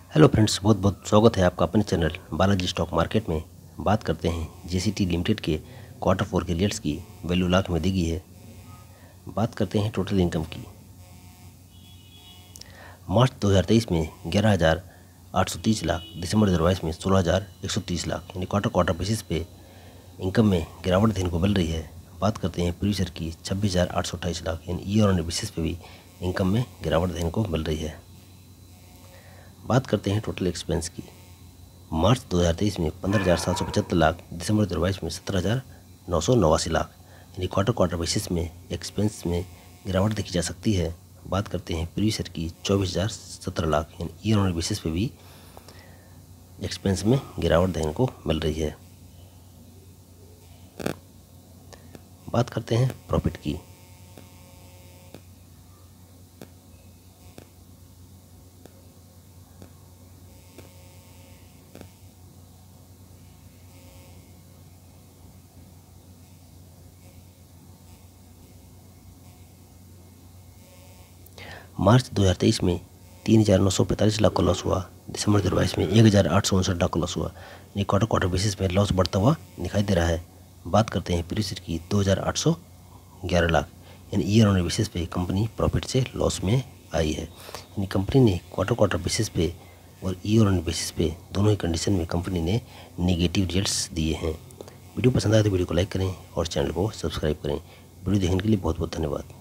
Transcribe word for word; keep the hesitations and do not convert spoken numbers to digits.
Hello friends, बहुत बहुत स्वागत है आपका अपने चैनल बालाजी स्टॉक मार्केट में। बात करते हैं जेसीटी लिमिटेड के क्वार्टर फोर के रिजल्ट्स की। वैल्यू लाख में दी गई है। बात करते हैं टोटल इनकम की। मार्च दो हज़ार तेईस में ग्यारह हज़ार आठ सौ तीस लाख, दिसंबर दो हज़ार बाईस में सोलह हज़ार एक सौ तीस लाख, यानी क्वार्टर क्वार्टर बेसिस पे इनकम में गिरावट देखने को मिल रही है। बात करते हैं प्रीवियस ईयर की छब्बीस हज़ार आठ सौ अट्ठाईस लाख, यानी ईयर ऑन बेसिस पे भी इनकम में गिरावट देखने को मिल रही है। बात करते हैं टोटल एक्सपेंस की। मार्च दो हज़ार तेईस में पंद्रह हज़ार सात सौ पचहत्तर लाख, दिसंबर दो हज़ार बाईस में सत्रह हज़ार नौ सौ नवासी लाख, यानी क्वार्टर क्वार्टर बेसिस में एक्सपेंस में गिरावट देखी जा सकती है। बात करते हैं प्रीवियस ईयर की चौबीस हज़ार सत्रह लाख, यानी ईयर ऑन बेसिस पे भी एक्सपेंस में गिरावट देखने को मिल रही है। बात करते हैं प्रॉफिट की। मार्च दो हज़ार तेईस में तीन हज़ार नौ सौ पैंतालीस लाख का लॉस हुआ, दिसंबर दो हज़ार बाईस में एक हज़ार आठ सौ उनसठ लाख का लॉस हुआ, यानी क्वार्टर क्वार्टर बेसिस में लॉस बढ़ता हुआ दिखाई दे रहा है। बात करते हैं प्रीवियस ईयर की दो हज़ार आठ सौ ग्यारह लाख, यानी ईयर ऑन बेसिस पे कंपनी प्रॉफिट से लॉस में आई है। यानी कंपनी ने क्वार्टर क्वार्टर बेसिस पे और ईयर ऑन बेसिस पे दोनों ही कंडीशन में कंपनी ने नेगेटिव रिजल्ट्स दिए हैं। वीडियो पसंद आए तो वीडियो को लाइक करें और चैनल को सब्सक्राइब करें। वीडियो देखने के लिए बहुत बहुत धन्यवाद।